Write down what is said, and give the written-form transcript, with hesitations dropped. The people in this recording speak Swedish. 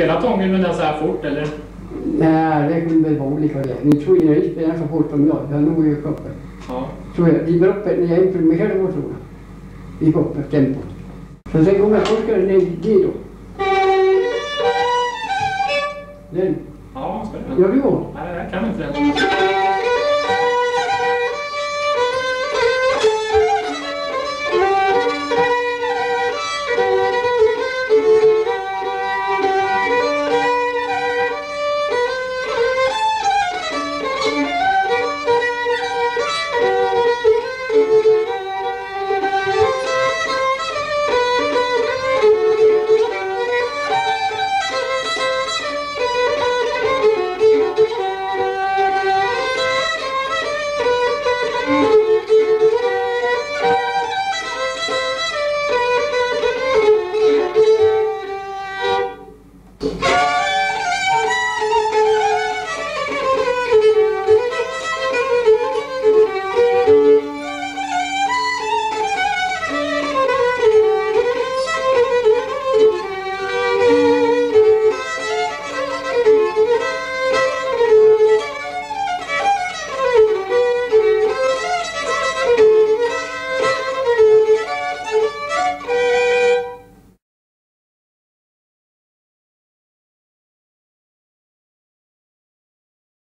Spelar Tången med den så här fort eller? Nej, det kunde väl vara olika det. Ni tror ju inte spelar så fort som jag. Jag når ju upp. Ja. Så jag driver upp när jag imprimerade vår tror jag. Vi går upp tempot. Så sen kommer forskaren ner dit då. Den. Ja, spännande. Ja, du går. Nej, jag kan inte den. Mm.